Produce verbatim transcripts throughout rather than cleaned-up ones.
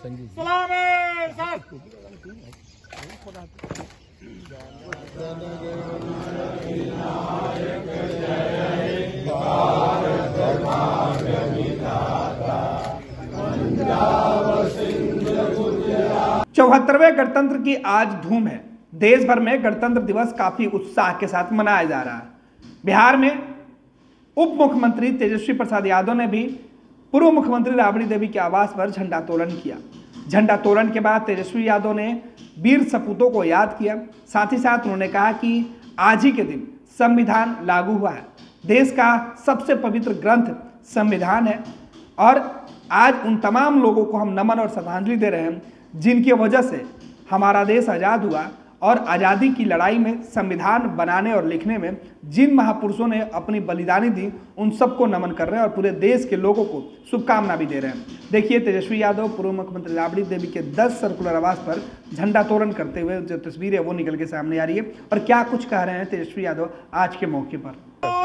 सलाम सर। चौहत्तरवें गणतंत्र की आज धूम है। देश भर में गणतंत्र दिवस काफी उत्साह के साथ मनाया जा रहा है। बिहार में उप मुख्यमंत्री तेजस्वी प्रसाद यादव ने भी पूर्व मुख्यमंत्री राबड़ी देवी के आवास पर झंडोत्तोलन किया। झंडोत्तोलन के बाद तेजस्वी यादव ने वीर सपूतों को याद किया। साथ ही साथ उन्होंने कहा कि आज ही के दिन संविधान लागू हुआ है। देश का सबसे पवित्र ग्रंथ संविधान है और आज उन तमाम लोगों को हम नमन और श्रद्धांजलि दे रहे हैं जिनकी वजह से हमारा देश आज़ाद हुआ और आज़ादी की लड़ाई में संविधान बनाने और लिखने में जिन महापुरुषों ने अपनी बलिदानी दी उन सबको नमन कर रहे हैं और पूरे देश के लोगों को शुभकामना भी दे रहे हैं। देखिए तेजस्वी यादव पूर्व मुख्यमंत्री राबड़ी देवी के दस सर्कुलर आवास पर झंडोत्तोलन करते हुए जो तस्वीर है वो निकल के सामने आ रही है और क्या कुछ कह रहे हैं तेजस्वी यादव आज के मौके पर।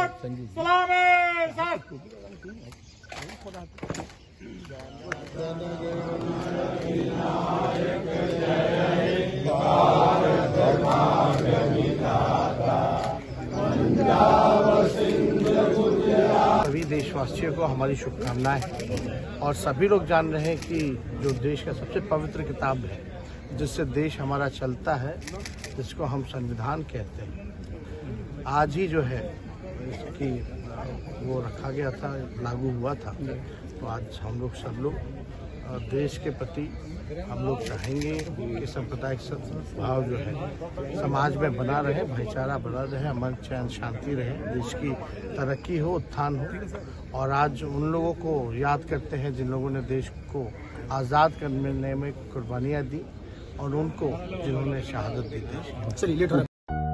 सभी देशवासियों को हमारी शुभकामनाएं और सभी लोग जान रहे हैं कि जो देश का सबसे पवित्र किताब है जिससे देश हमारा चलता है जिसको हम संविधान कहते हैं आज ही जो है इसकी वो रखा गया था, लागू हुआ था। तो आज हम लोग सब लोग देश के प्रति हम लोग चाहेंगे कि सांप्रदायिक सद्भाव जो है समाज में बना रहे, भाईचारा बना रहे, अमन चैन शांति रहे, देश की तरक्की हो, उत्थान हो। और आज उन लोगों को याद करते हैं जिन लोगों ने देश को आज़ाद करने में कुर्बानियाँ दी और उनको जिन्होंने शहादत दी देश।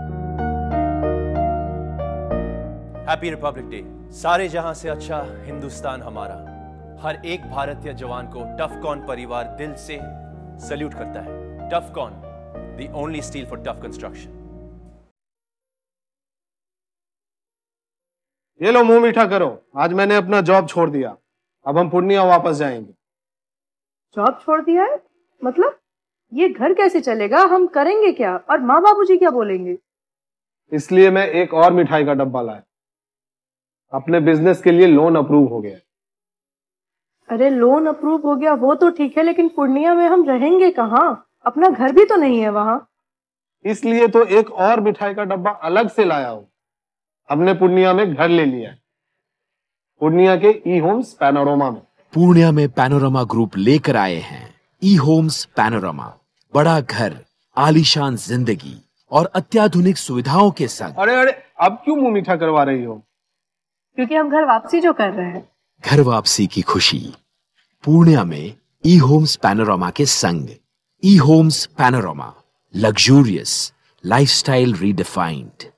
Happy republic day. सारे जहां से अच्छा हिंदुस्तान हमारा। हर एक भारतीय जवान को टफकॉन परिवार दिल से सल्यूट करता है। Tufcon, the only steel for tough construction. ये लो मुंह मीठा करो, आज मैंने अपना जॉब छोड़ दिया, अब हम पूर्णिया वापस जाएंगे। जॉब छोड़ दिया है? मतलब ये घर कैसे चलेगा? हम करेंगे क्या और माँ बाबूजी क्या बोलेंगे? इसलिए मैं एक और मिठाई का डब्बा लाया। अपने बिजनेस के लिए लोन अप्रूव हो गया। अरे लोन अप्रूव हो गया वो तो ठीक है, लेकिन पूर्णिया में हम रहेंगे कहाँ? अपना घर भी तो नहीं है वहाँ। इसलिए तो एक और मिठाई का डब्बा अलग से लाया हूँ। हमने पूर्णिया में घर ले लिया है, पूर्णिया के ई होम्स पैनोरमा में। पूर्णिया में पैनोरमा ग्रुप लेकर आए हैं ई होम्स पैनोरमा। बड़ा घर, आलीशान जिंदगी और अत्याधुनिक सुविधाओं के संग। अरे अरे अब क्यों मुंह मीठा करवा रही हो? क्योंकि हम घर वापसी जो कर रहे हैं। घर वापसी की खुशी पूर्णिया में ई होम्स पैनोरमा के संग। E homes Panorama, luxurious lifestyle redefined.